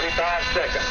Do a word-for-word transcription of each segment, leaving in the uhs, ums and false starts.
thirty-five seconds.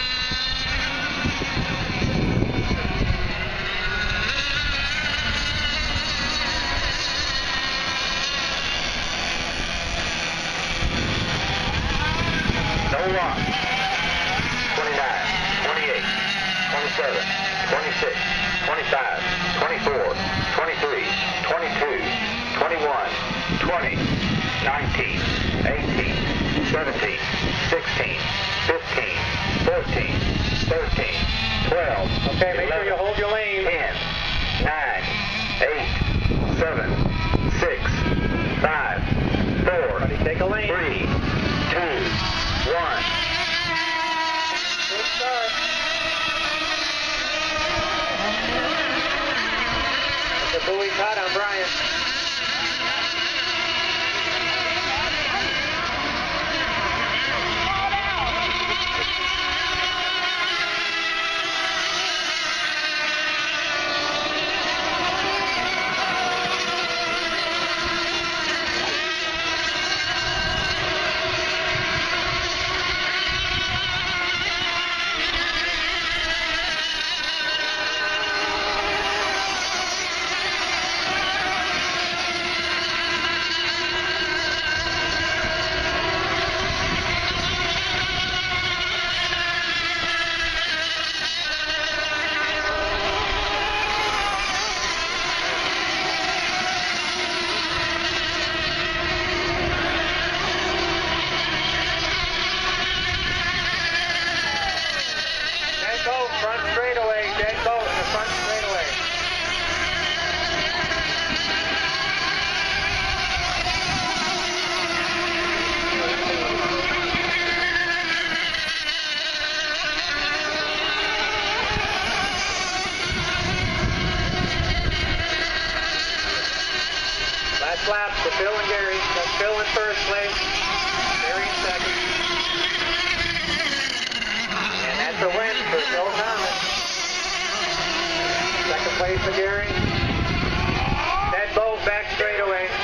No lock. twenty-nine, twenty-eight, twenty-seven, twenty-six, twenty-five, twenty-four, twenty-three, twenty-two, twenty-one, twenty, nineteen, eighteen, seventeen, sixteen, fifteen, fourteen, thirteen, twelve, okay, make sure you hold your lane. ten, nine, eight, seven, six, five, four, Everybody take a lane. three, two, one. Good start. The buoy's hot on Brian. Front straightaway, dead boat in the front straightaway. Last lap for Phil and Gary. That's Phil in first place, Gary in second. And that's a win for Phil Thomas. Second place for Gary. Dead boat back straightaway.